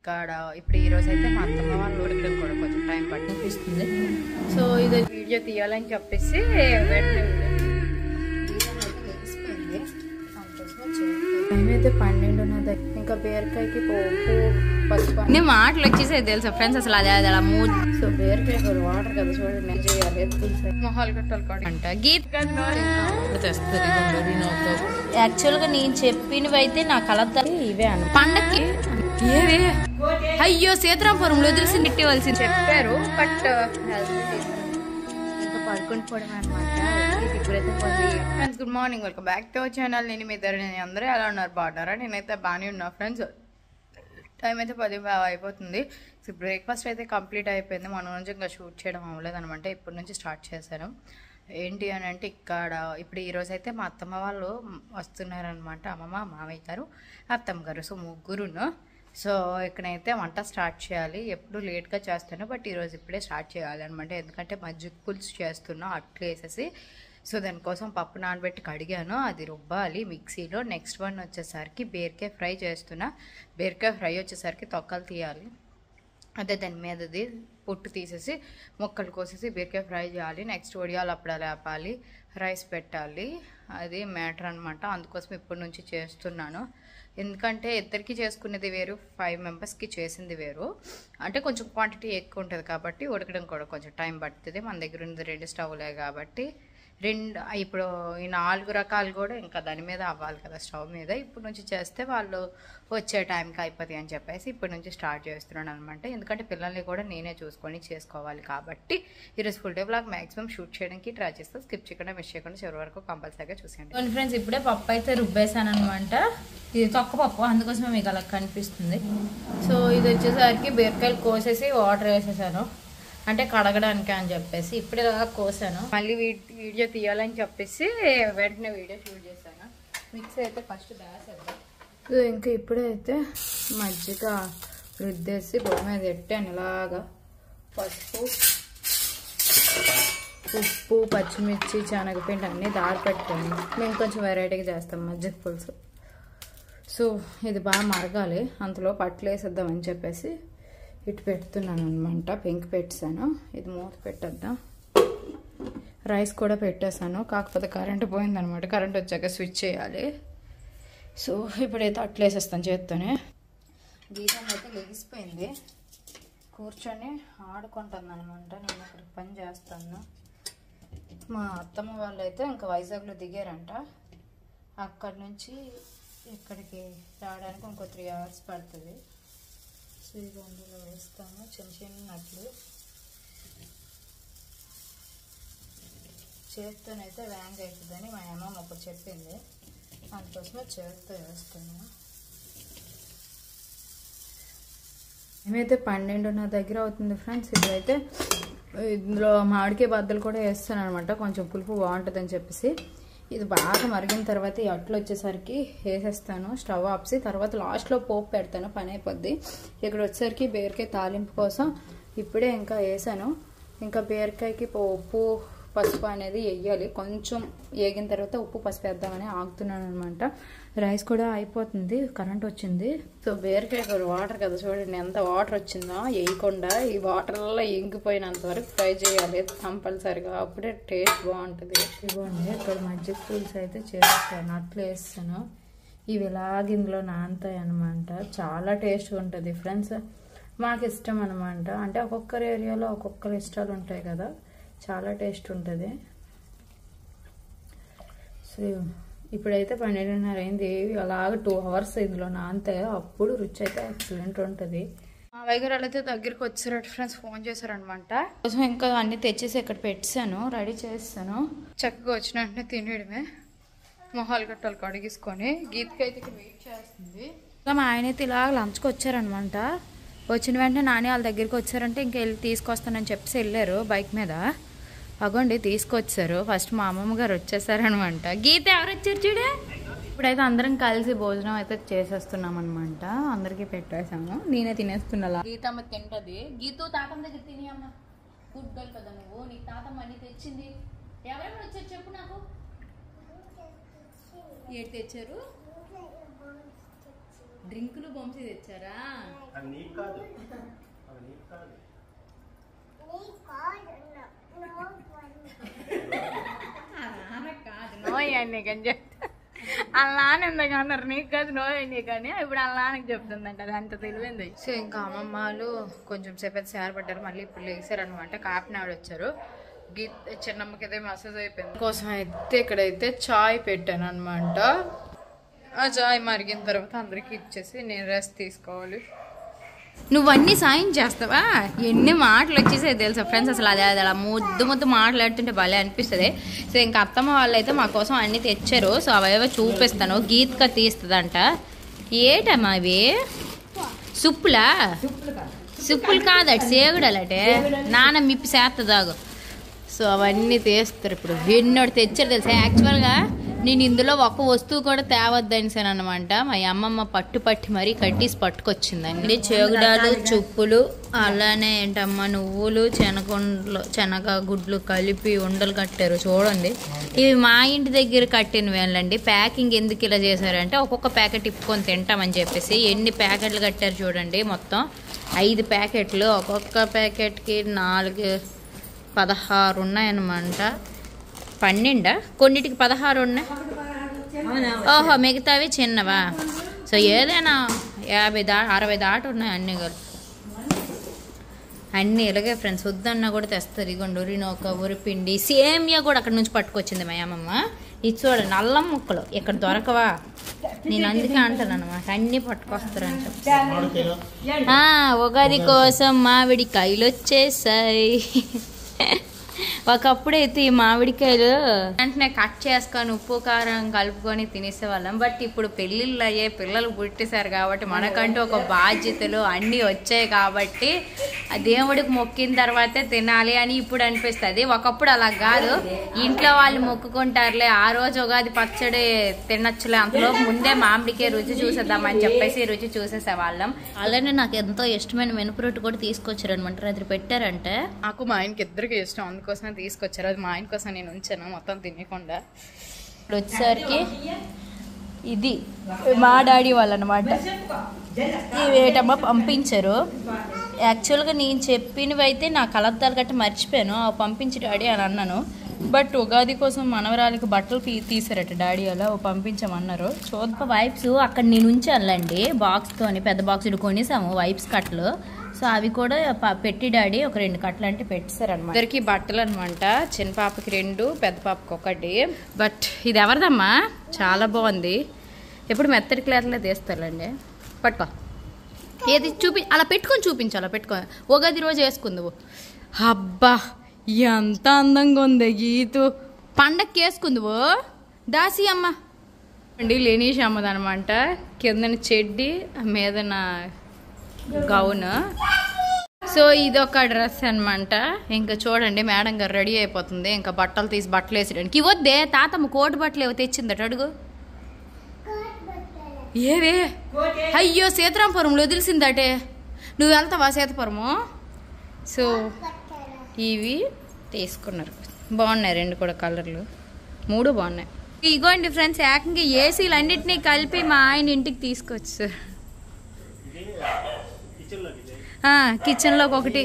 ఇక్కడ ఇప్పుడు ఈ రోజు అయితే మా అత్తమ్మ వాళ్ళు ఉడకడం కూడా కొంచెం టైం పట్టిస్తుంది. సో ఇది వీడియో తీయాలని చెప్పేసి టైం అయితే 12:30. ఇంకా బీరకాయకి పోపు పసుపు అన్ని మాటలు వచ్చేసాయి తెలుసా ఫ్రెండ్స్. అసలు అదే అలా మూడు. సో బీరకాయ వాటర్ కదా చూడండి, చేయాలి మొహాలు కట్టాలి అంట. గీత్ యాక్చువల్ గా నేను చెప్పినవి అయితే నా కలర్ ఇవే అన్న పండక్కి ఏవే. అయ్యో సీతారాంపురంలో వదిలిసి నెట్టివలసింది చెప్పారు, బట్ ఇంకా పడుకుని పోవడం అనమాట. ఇప్పుడైతే friends good morning, welcome back to our channel. నేను మీ ఇద్దరు అందరూ ఎలా ఉన్నారు, బాగున్నారా? నేనైతే బాగానే ఉన్నా ఫ్రెండ్స్. టైం అయితే 10 అయిపోతుంది. సో బ్రేక్ఫాస్ట్ అయితే కంప్లీట్ అయిపోయింది. మన నుంచి ఇంకా షూట్ చేయడం అవ్వలేదు అనమాట. ఇప్పటి నుంచి స్టార్ట్ చేశాను. ఏంటి అని అంటే ఇక్కడ ఇప్పుడు ఈరోజు అయితే మా అత్తమ్మ వాళ్ళు వస్తున్నారనమాట. అమ్మమ్మ, మామయ్య గారు, అత్తమ్మ గారు. సో ముగ్గురును. సో ఇక్కడైతే వంట స్టార్ట్ చేయాలి. ఎప్పుడు లేట్గా చేస్తాను, బట్ ఈరోజు ఇప్పుడే స్టార్ట్ చేయాలి అనమాట. ఎందుకంటే మజ్జిగ పులుసు చేస్తున్నా అట్లు వేసేసి. సో దానికోసం పప్పు నానబెట్టి కడిగాను, అది రుబ్బాలి మిక్సీలో. నెక్స్ట్ వన్ వచ్చేసరికి బీరకాయ ఫ్రై చేస్తున్నా. బీరకాయ ఫ్రై వచ్చేసరికి తొక్కలు తీయాలి, అదే దాని మీదది పొట్టు తీసేసి ముక్కలు కోసేసి బీరకాయ ఫ్రై చేయాలి. నెక్స్ట్ వడియాలు అప్పుడు లేపాలి, రైస్ పెట్టాలి. అది మ్యాటర్ అనమాట. అందుకోసం ఇప్పటి నుంచి చేస్తున్నాను. ఎందుకంటే ఇద్దరికి చేసుకునేది వేరు, 5 మెంబర్స్కి చేసింది వేరు. అంటే కొంచెం క్వాంటిటీ ఎక్కువ ఉంటుంది కాబట్టి ఉడకడం కూడా కొంచెం టైం పడుతుంది. మన దగ్గర ఉన్నది 2 స్టవ్లే కాబట్టి ఇప్పుడు ఈ 4 రకాలు కూడా ఇంకా దాని మీద అవ్వాలి కదా, స్టవ్ మీద. ఇప్పుడు నుంచి చేస్తే వాళ్ళు వచ్చే టైంకి అయిపోతాయి అని చెప్పేసి ఇప్పటి నుంచి స్టార్ట్ చేస్తున్నాను అనమాట. ఎందుకంటే పిల్లల్ని కూడా నేనే చూసుకొని చేసుకోవాలి కాబట్టి ఈరోజు full day vlog maximum shoot చేయడానికి ట్రై చేస్తాను. స్కిప్ చేయకుండా మిస్ చేయకుండా చివరి వరకు కంపల్సరీగా చూసేయండి. ఫ్రెండ్స్ ఇప్పుడే పప్పు అయితే రుబ్బేసాను అనమాట. ఇది తొక్క పప్పు, అందుకోసమే మీకు అలా కనిపిస్తుంది. సో ఇది వచ్చేసరికి బీరకాయలు కోసేసి వాటర్ వేసేసాను, అంటే కడగడానికి అని చెప్పేసి. ఇప్పుడే కోసాను, మళ్ళీ వీడియో తీయాలని చెప్పేసి వెంటనే వీడియో షూట్ చేశాను. మిక్సీ అయితే ఫస్ట్ వేసేద్దాం. సో ఇంకా ఇప్పుడైతే మజ్జిగ రుద్దేసి పొయ్యి మీద పెట్టాను ఇలాగా. పసుపు, ఉప్పు, పచ్చిమిర్చి, శనగపిండి అన్నీ దారి పెట్టాను. మేము కొంచెం వెరైటీగా చేస్తాం మజ్జిగ పులుసు. సో ఇది బాగా మరగాలి, అంతలో పట్లు వేసేద్దామని చెప్పేసి ఇటు పెడుతున్నాను అనమాట. పెంకి పెట్టాను, ఇది మూత పెట్టేద్దాం. రైస్ కూడా పెట్టేశాను, కాకపోతే కరెంట్ పోయిందనమాట. కరెంట్ వచ్చాక స్విచ్ చేయాలి. సో ఇప్పుడైతే అట్లు వేసేస్తాను చేత్తోనే. గీతం అయితే లెగిసిపోయింది, కూర్చొని ఆడుకుంటుంది అనమాట. నేను ఇక్కడ పని చేస్తాను. మా అత్తమ్మ వాళ్ళు అయితే ఇంకా వైజాగ్లో దిగారంట. అక్కడి నుంచి ఇక్కడికి రావడానికి ఇంకో 3 hours పడుతుంది. సో ఇది అందులో వేస్తాము చిన్న చిన్న అట్లు. చేత్తోనైతే వ్యాంగ్ అవుతుందని మా అమ్మ అప్పుడు చెప్పింది, అందుకోసమే చేత్తో వేస్తున్నాను. మేమైతే 12:30 దగ్గర అవుతుంది ఫ్రెండ్స్. ఇప్పుడైతే ఇందులో మామిడికాయ బద్దలు కూడా వేస్తాను అనమాట, కొంచెం పులుపు బాగుంటుందని చెప్పేసి. ఇది బాగా మరిగిన తర్వాత ఈ అట్లు వచ్చేసరికి వేసేస్తాను, స్టవ్ ఆపేసి. తర్వాత లాస్ట్లో పోపు పెడతాను, పని అయిపోద్ది. ఇక్కడ వచ్చేసరికి బీరకాయ తాలింపు కోసం ఇప్పుడే ఇంకా వేసాను. ఇంకా బీరకాయకి ఉప్పు పసుపు అనేది వేయాలి. కొంచెం వేగిన తర్వాత ఉప్పు పసుపు వేద్దామని ఆగుతున్నాను అనమాట. రైస్ కూడా అయిపోతుంది, కరెంట్ వచ్చింది. సో బీరకాయ వాటర్ కదా చూడండి ఎంత వాటర్ వచ్చిందో. వేయకుండా ఈ వాటర్లో ఇంకిపోయినంత వరకు ఫ్రై చేయాలి కంపల్సరిగా, అప్పుడే టేస్ట్ బాగుంటుంది. ఇవ్వండి ఇక్కడ మజ్జిగ పులుసు అయితే చేస్తాను, అట్లు వేస్తాను. ఇవి ఇలాగ ఇందులో నానతాయి అనమాట. చాలా టేస్ట్గా ఉంటుంది ఫ్రెండ్స్. మాకు ఇష్టం అనమాట. అంటే ఒక్కొక్కరి ఏరియాలో ఒక్కొక్కరి ఇష్టాలు ఉంటాయి కదా, చాలా టేస్ట్ ఉంటుంది. సో ఇప్పుడైతే 12:30 అయింది. అలాగ 2 hours ఇందులో నానితే అప్పుడు రుచి అయితే ఎక్సలెంట్ ఉంటుంది. మా వైగరాలు అయితే దగ్గరికి వచ్చారట ఫ్రెండ్స్, ఫోన్ చేశారనమాట. కోసం ఇంకా అన్నీ తెచ్చేసి ఇక్కడ పెట్టాను, రెడీ చేస్తాను. చక్కగా వచ్చిన వెంటనే తినేయడమే. మొహాలు గట్టాలు కడిగేసుకొని. గీతకి అయితే ఇక్కడ వెయిట్ చేస్తుంది. ఇంకా మా ఆయన అయితే ఇలాగ లంచ్కి వచ్చారనమాట. వచ్చిన వెంటనే నాని వాళ్ళ దగ్గరికి వచ్చారంటే ఇంకా వెళ్ళి తీసుకొస్తానని చెప్పేసి వెళ్ళారు బైక్ మీద. అగోండి తీసుకొచ్చారు. ఫస్ట్ మా అమ్మమ్మ గారు వచ్చేసారనమాట. గీత ఎవరు వచ్చారు చూడే. ఇప్పుడైతే అందరం కలిసి భోజనం అయితే చేసేస్తున్నాం అనమాట. అందరికీ పెట్టేసాము, నేనే తినేస్తున్నా. గీతమ్మ తింటది. గీతూ తాతమ్మ దగ్గర తిని అమ్మ, గుడ్ గర్ల్ కదా నువ్వు. నీ తాతమ్మ అన్ని తెచ్చింది. ఎవరెవరు వచ్చారు చెప్పు నాకు. ఏడు తెచ్చారు, డ్రింకులు పంపి తెచ్చారా? అలా ఎందుకన్నారు నీకు కాదు నోయండి కానీ ఇప్పుడు అలానికి చెప్తుందంట అది అంత తెలివింది. సో ఇంకా అమ్మమ్మలు కొంచెం సేపు అయితే సేరపడ్డారు, మళ్ళీ ఇప్పుడు లేసారనమాట. కాపినాడు వచ్చారు, చిన్నమ్మకి అయితే మసాజ్ అయిపోయింది కోసం అయితే ఇక్కడైతే చాయ్ పెట్టాను అనమాట. ఆ చాయ్ మరిగిన తర్వాత అందరికి ఇచ్చేసి నేను రెస్ట్ తీసుకోవాలి. నువ్వన్నీ సాయం చేస్తావా? ఎన్ని మాటలు వచ్చేసాయి తెలుసా ఫ్రెండ్స్, అసలు అదే అలా ముద్దు మాట్లాడుతుంటే భలే అనిపిస్తుంది. సో ఇంకా అత్తమ్మ వాళ్ళు అయితే మా కోసం అన్ని తెచ్చారు. సో అవేవో చూపిస్తాను. గీత్క తీస్తుందంట. ఏటమ్మా అవి? సుప్పులా? సుప్పులు కాదు అటు సేగుడలటే నాన్న మిప్పి చేస్తుందాగు. సో అవన్నీ తీస్తారు ఇప్పుడు. ఎన్నోటి తెచ్చారు తెలుసా. యాక్చువల్గా నేను ఇందులో ఒక వస్తువు కూడా తేవద్దనిసాను అనమాట. మా అమ్మమ్మ పట్టి మరీ కట్టేసి పట్టుకొచ్చిందండి. చేగుడాలు, చుప్పులు, అలానే ఏంటమ్మా నువ్వులు, శనగ గుడ్లు కలిపి ఉండలు కట్టారు చూడండి. ఇవి మా ఇంటి దగ్గర కట్టినవేనండి. ప్యాకింగ్ ఎందుకు ఇలా చేశారంటే ఒక్కొక్క ప్యాకెట్ ఇప్పుకొని తింటామని చెప్పేసి ఎన్ని ప్యాకెట్లు కట్టారు చూడండి. మొత్తం 5 ప్యాకెట్లు, ఒక్కొక్క ప్యాకెట్కి 16 ఉన్నాయన్నమాట. 12 కొన్నిటికి 16 ఉన్నాయి. ఓహో మిగతావి చిన్నవా? సో ఏదైనా 50-60 దాటి ఉన్నాయి అన్నీ కలిపి. అన్నీ ఇలాగే ఫ్రెండ్స్. వద్దన్నా కూడా తెస్తారు. ఇగోండి ఉరినొక ఉరిపిండి సేమియా కూడా అక్కడ నుంచి పట్టుకొచ్చింది మా అమ్మమ్మ. ఇది చూడండి అల్లం ముక్కలు ఇక్కడ దొరకవా? నేను అందుకే అంటాను అనమాట, అన్నీ పట్టుకొస్తారని చెప్పి. ఉగాది కోసం మామిడికాయలు వచ్చేసాయి. ఒకప్పుడైతే ఈ మామిడికాయలు వెంటనే కట్ చేసుకొని ఉప్పు కారం కలుపుకొని తినేసేవాళ్ళం. బట్ ఇప్పుడు పెళ్ళిళ్ళు అయ్యే పిల్లలు పుట్టేశారు కాబట్టి మనకంటూ ఒక బాధ్యతలు అన్నీ వచ్చాయి కాబట్టి ఆ దేవుడికి మొక్కిన తర్వాతే తినాలి అని ఇప్పుడు అనిపిస్తుంది. ఒకప్పుడు అలా కాదు, ఇంట్లో వాళ్ళు మొక్కుకుంటారులే ఆ రోజు ఉగాది పచ్చడి తినచ్చులే, అంతలో ముందే మామిడికాయ రుచి చూసేద్దామని చెప్పేసి రుచి చూసేసేవాళ్ళం. అలానే నాకు ఎంతో ఇష్టమైన మినపరొట్టు కూడా తీసుకొచ్చారు అనమాట. రాత్రి పెట్టారంటే నాకు మా ఆయనకి ఇద్దరికి ఇష్టం, అందుకోసమే తీసుకొచ్చారు. అది మా ఆయన కోసం నేను ఉంచాను మొత్తం తినకుండా. ఇప్పుడు వచ్చేసరికి ఇది మా డాడీ వాళ్ళు అనమాట. ఇవేటమ్మా పంపించారు. యాక్చువల్గా నేను చెప్పినవి అయితే నా కలద్దాలు గట్టి మర్చిపోయాను, అవి పంపించి డాడీ అని అన్నాను. బట్ ఉగాది కోసం మనవరాలకి బట్టలు తీసారట డాడీ, అలా పంపించామన్నారు. చూద్దాం. వైప్స్ అక్కడ నేను ఉంచానులేండి బాక్స్తోని, పెద్ద బాక్స్ కొనేసాము వైప్స్ కట్టలు. సో అవి కూడా పెట్టి డాడీ ఒక 2 కట్టలు అంటే పెట్టేశారనమాట. ఇద్దరికి బట్టలు అనమాట. చిన్న పాపకి 2, పెద్ద పాపకి 1. బట్ ఇది ఎవరిదమ్మా? చాలా బాగుంది. ఎప్పుడు మెత్తడి క్లాత్లో తీస్తారులేండి. పట్టుకో, ఏది అలా పెట్టుకొని చూపించు. అలా పెట్టుకో, ఉగాది రోజు వేసుకుందువు. అబ్బా ఎంత అందంగా ఉంది గీతు. పండక్కి వేసుకుందువు దాసి అమ్మ అండి. లేనీష్ అమ్మదనమాట. కిందన చెడ్డి, మీదన గౌన్. సో ఇదొక డ్రెస్ అనమాట. ఇంకా చూడండి మేడం గారు రెడీ అయిపోతుంది. ఇంకా బట్టలు తీసి బట్టలు వేసేయడానికి. ఇవద్దే తాతమ్మ కోటి బట్టలు ఏవో తెచ్చిందట, అడుగు. ఏవే? అయ్యో సీతారాంపురంలో వదిలిసిందటే. నువ్వు వెళ్తావా సీతాపురము? సో ఇవి తీసుకున్నారు. బాగున్నాయి 2 కూడా కలర్లు, 3 బాగున్నాయి. ఇగోండి ఫ్రెండ్స్, ఏకంగా ఏసీలు అన్నిటినీ కలిపి మా ఆయన ఇంటికి తీసుకొచ్చారు. కిచెన్లోకి ఒకటి.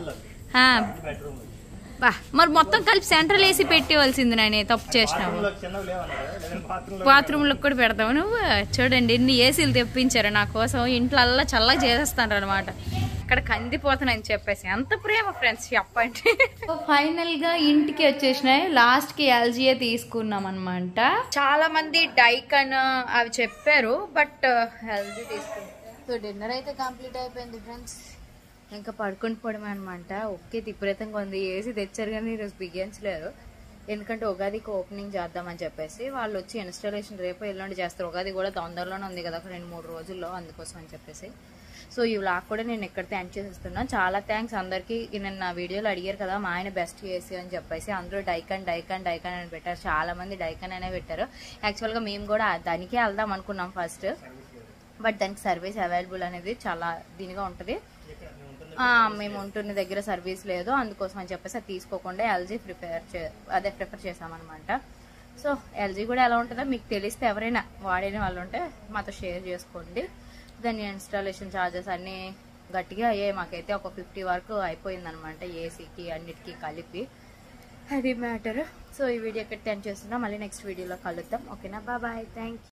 మరి మొత్తం కలిపి సెంట్రల్ ఏసీ పెట్టేవలసింది. నేను తప్పు చేసినావు. బాత్రూంలో కూడా పెడతావు నువ్వు. చూడండి ఎన్ని ఏసీలు తెప్పించారు నా కోసం. ఇంట్లో చల్లగా చేసేస్తాను అనమాట. ఇక్కడ కందిపోతానని చెప్పేసి ఎంత ప్రేమ ఫ్రెండ్స్ చెప్పండి. ఫైనల్ గా ఇంటికి వచ్చేసినాయి. లాస్ట్ కి ఎల్జీఏ తీసుకున్నాం అనమాట. చాలా మంది డైకన్ అవి చెప్పారు, బట్ ఎల్జీ తీసుకున్నాం. సో డిన్నర్ అయితే కంప్లీట్ అయిపోయింది ఫ్రెండ్స్. ఇంకా పడుకొని పోవడమే అనమాట. ఓకే విపరీతంగా ఉంది. ఏసీ తెచ్చారు కానీ ఈరోజు బిగించలేరు, ఎందుకంటే ఉగాదికి ఓపెనింగ్ చేద్దామని చెప్పేసి. వాళ్ళు వచ్చి ఇన్స్టాలేషన్ రేపు ఎల్లుండి చేస్తారు. ఉగాది కూడా తొందరలోనే ఉంది కదా, 2-3 రోజుల్లో, అందుకోసం అని చెప్పేసి. సో ఈ వ్లాగ్ కూడా నేను ఎక్కడితే ఎండ్ చేసేస్తున్నాను. చాలా థ్యాంక్స్ అందరికీ. నేను నా వీడియోలో అడిగారు కదా మా ఆయన బెస్ట్ ఏసీ అని చెప్పేసి. అందరూ డైకన్ అని పెట్టారు. చాలా మంది డైకన్ అనే పెట్టారు. యాక్చువల్గా మేము కూడా దానికే వెళ్దాం అనుకున్నాం ఫస్ట్, బట్ దానికి సర్వీస్ అవైలబుల్ అనేది చాలా దీనిగా ఉంటుంది. మేము ఉంటున్న దగ్గర సర్వీస్ లేదు, అందుకోసం అని చెప్పేసి అది తీసుకోకుండా ఎల్జీ ప్రిఫర్ చేసామన్నమాట. సో ఎల్జీ కూడా ఎలా ఉంటుందో మీకు తెలిస్తే ఎవరైనా వాడిన వాళ్ళు ఉంటే మాతో షేర్ చేసుకోండి. దాని ఇన్స్టాలేషన్ ఛార్జెస్ అన్నీ గట్టిగా అయ్యాయి. మాకైతే ఒక 50 వరకు అయిపోయిందనమాట, ఏసీకి అన్నిటికీ కలిపి. అది మ్యాటర్. సో ఈ వీడియో ఇక్కడ టెన్ చేస్తున్నా, మళ్ళీ నెక్స్ట్ వీడియోలో కలుద్దాం. ఓకేనా, బాయ్, థ్యాంక్ యూ.